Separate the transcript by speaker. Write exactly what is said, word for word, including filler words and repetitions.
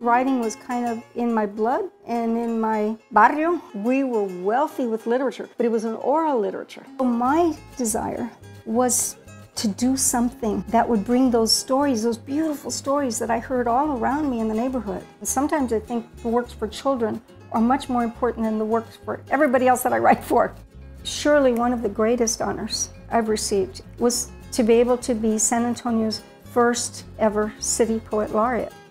Speaker 1: Writing was kind of in my blood and in my barrio. We were wealthy with literature, but it was an oral literature. So my desire was to do something that would bring those stories, those beautiful stories that I heard all around me in the neighborhood. And sometimes I think the works for children are much more important than the works for everybody else that I write for. Surely one of the greatest honors I've received was to be able to be San Antonio's first ever City Poet Laureate.